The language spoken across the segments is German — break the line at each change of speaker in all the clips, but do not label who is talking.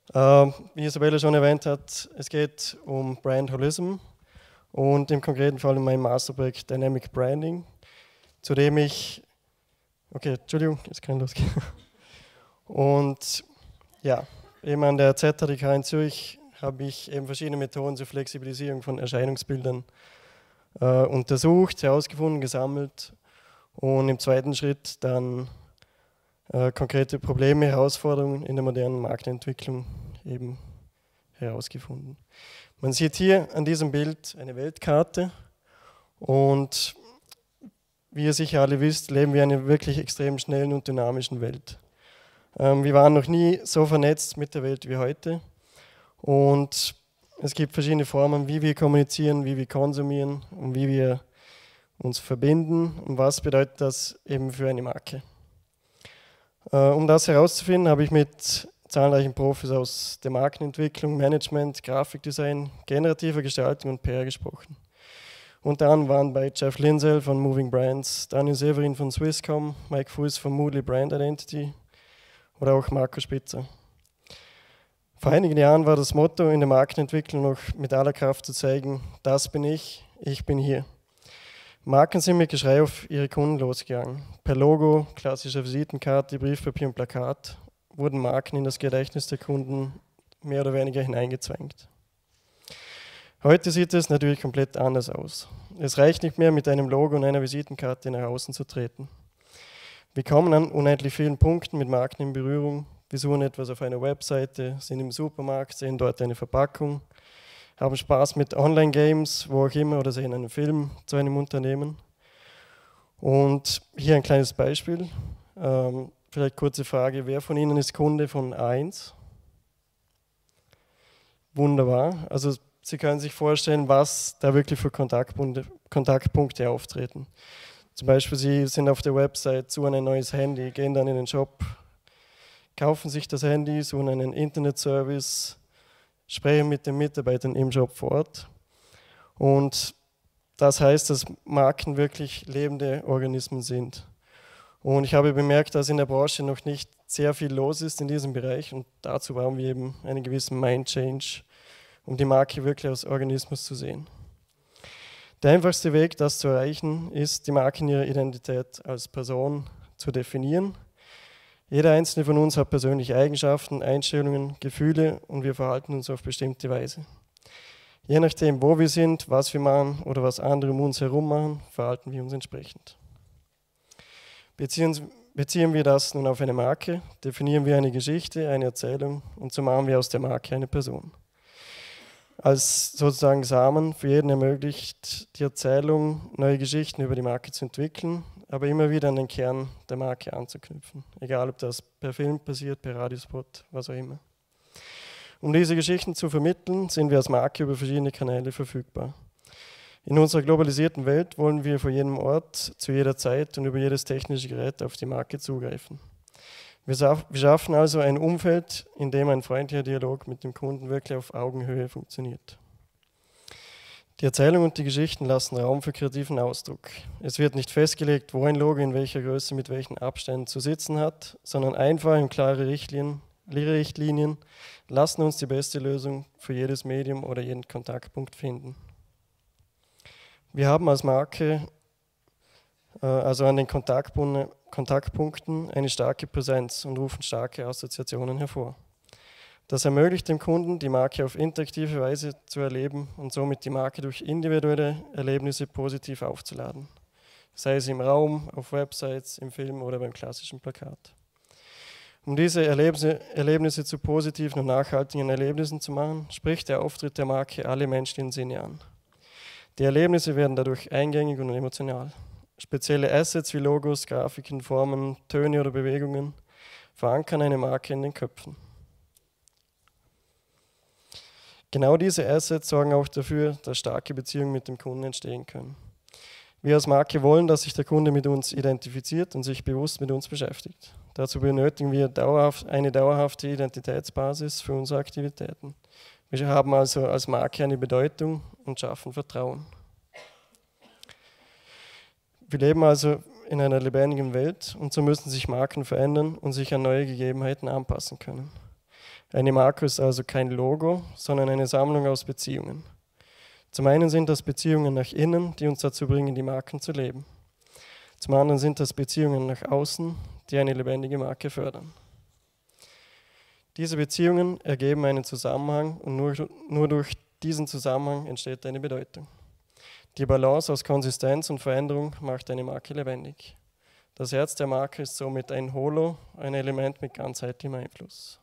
Wie Isabella schon erwähnt hat, es geht um Brand Holism und im konkreten Fall um mein Masterprojekt Dynamic Branding, zu dem ich, okay, Entschuldigung, jetzt kann ich losgehen. Und ja, eben an der ZHDK in Zürich habe ich eben verschiedene Methoden zur Flexibilisierung von Erscheinungsbildern untersucht, herausgefunden, gesammelt und im zweiten Schritt dann konkrete Probleme, Herausforderungen in der modernen Markenentwicklung eben herausgefunden. Man sieht hier an diesem Bild eine Weltkarte und wie ihr sicher alle wisst, leben wir in einer wirklich extrem schnellen und dynamischen Welt. Wir waren noch nie so vernetzt mit der Welt wie heute und es gibt verschiedene Formen, wie wir kommunizieren, wie wir konsumieren und wie wir uns verbinden und was bedeutet das eben für eine Marke. Um das herauszufinden, habe ich mit zahlreichen Profis aus der Markenentwicklung, Management, Grafikdesign, generativer Gestaltung und PR gesprochen. Unter anderem waren bei Jeff Lindsell von Moving Brands, Daniel Severin von Swisscom, Mike Fuß von Moodle Brand Identity oder auch Marco Spitzer. Vor einigen Jahren war das Motto in der Markenentwicklung noch mit aller Kraft zu zeigen, das bin ich bin hier. Marken sind mit Geschrei auf ihre Kunden losgegangen. Per Logo, klassischer Visitenkarte, Briefpapier und Plakat wurden Marken in das Gedächtnis der Kunden mehr oder weniger hineingezwängt. Heute sieht es natürlich komplett anders aus. Es reicht nicht mehr, mit einem Logo und einer Visitenkarte nach außen zu treten. Wir kommen an unendlich vielen Punkten mit Marken in Berührung. Wir suchen etwas auf einer Webseite, sind im Supermarkt, sehen dort eine Verpackung, haben Spaß mit Online-Games, wo auch immer, oder sehen einen Film zu einem Unternehmen. Und hier ein kleines Beispiel. Vielleicht kurze Frage, wer von Ihnen ist Kunde von A1? Wunderbar. Also Sie können sich vorstellen, was da wirklich für Kontaktpunkte auftreten. Zum Beispiel, Sie sind auf der Website, suchen ein neues Handy, gehen dann in den Shop, kaufen sich das Handy, suchen einen Internetservice, sprechen mit den Mitarbeitern im Shop vor Ort. Und das heißt, dass Marken wirklich lebende Organismen sind. Und ich habe bemerkt, dass in der Branche noch nicht sehr viel los ist in diesem Bereich und dazu brauchen wir eben einen gewissen Mind-Change, um die Marke wirklich als Organismus zu sehen. Der einfachste Weg, das zu erreichen, ist, die Marke in ihrer Identität als Person zu definieren. Jeder einzelne von uns hat persönliche Eigenschaften, Einstellungen, Gefühle und wir verhalten uns auf bestimmte Weise. Je nachdem, wo wir sind, was wir machen oder was andere um uns herum machen, verhalten wir uns entsprechend. Beziehen wir das nun auf eine Marke, definieren wir eine Geschichte, eine Erzählung und so machen wir aus der Marke eine Person. Als sozusagen Samen für jeden ermöglicht die Erzählung, neue Geschichten über die Marke zu entwickeln, aber immer wieder an den Kern der Marke anzuknüpfen. Egal, ob das per Film passiert, per Radiospot, was auch immer. Um diese Geschichten zu vermitteln, sind wir als Marke über verschiedene Kanäle verfügbar. In unserer globalisierten Welt wollen wir von jedem Ort, zu jeder Zeit und über jedes technische Gerät auf die Marke zugreifen. Wir schaffen also ein Umfeld, in dem ein freundlicher Dialog mit dem Kunden wirklich auf Augenhöhe funktioniert. Die Erzählung und die Geschichten lassen Raum für kreativen Ausdruck. Es wird nicht festgelegt, wo ein Logo in welcher Größe mit welchen Abständen zu sitzen hat, sondern einfach und klare Richtlinien lassen uns die beste Lösung für jedes Medium oder jeden Kontaktpunkt finden. Wir haben als Marke also an den Kontaktpunkten eine starke Präsenz und rufen starke Assoziationen hervor. Das ermöglicht dem Kunden, die Marke auf interaktive Weise zu erleben und somit die Marke durch individuelle Erlebnisse positiv aufzuladen. Sei es im Raum, auf Websites, im Film oder beim klassischen Plakat. Um diese Erlebnisse zu positiven und nachhaltigen Erlebnissen zu machen, spricht der Auftritt der Marke alle menschlichen Sinne an. Die Erlebnisse werden dadurch eingängig und emotional. Spezielle Assets wie Logos, Grafiken, Formen, Töne oder Bewegungen verankern eine Marke in den Köpfen. Genau diese Assets sorgen auch dafür, dass starke Beziehungen mit dem Kunden entstehen können. Wir als Marke wollen, dass sich der Kunde mit uns identifiziert und sich bewusst mit uns beschäftigt. Dazu benötigen wir eine dauerhafte Identitätsbasis für unsere Aktivitäten. Wir haben also als Marke eine Bedeutung und schaffen Vertrauen. Wir leben also in einer lebendigen Welt und so müssen sich Marken verändern und sich an neue Gegebenheiten anpassen können. Eine Marke ist also kein Logo, sondern eine Sammlung aus Beziehungen. Zum einen sind das Beziehungen nach innen, die uns dazu bringen, die Marken zu leben. Zum anderen sind das Beziehungen nach außen, die eine lebendige Marke fördern. Diese Beziehungen ergeben einen Zusammenhang und nur durch diesen Zusammenhang entsteht eine Bedeutung. Die Balance aus Konsistenz und Veränderung macht eine Marke lebendig. Das Herz der Marke ist somit ein Holo, ein Element mit ganzheitlichem Einfluss.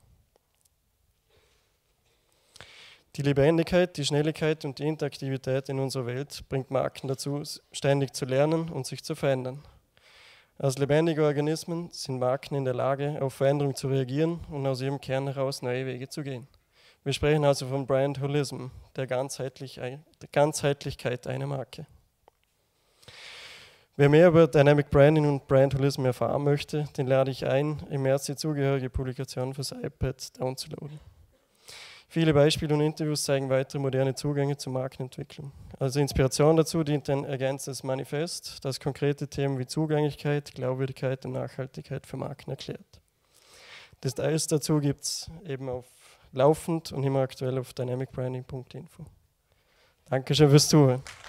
Die Lebendigkeit, die Schnelligkeit und die Interaktivität in unserer Welt bringt Marken dazu, ständig zu lernen und sich zu verändern. Als lebendige Organismen sind Marken in der Lage, auf Veränderung zu reagieren und aus ihrem Kern heraus neue Wege zu gehen. Wir sprechen also von Brand Holism, der Ganzheitlichkeit einer Marke. Wer mehr über Dynamic Branding und Brand Holism erfahren möchte, den lade ich ein, im März die zugehörige Publikation fürs iPad downzuladen. Viele Beispiele und Interviews zeigen weitere moderne Zugänge zur Markenentwicklung. Als Inspiration dazu dient ein ergänzendes Manifest, das konkrete Themen wie Zugänglichkeit, Glaubwürdigkeit und Nachhaltigkeit für Marken erklärt. Details dazu gibt es eben auf laufend und immer aktuell auf dynamicbranding.info. Dankeschön fürs Zuhören.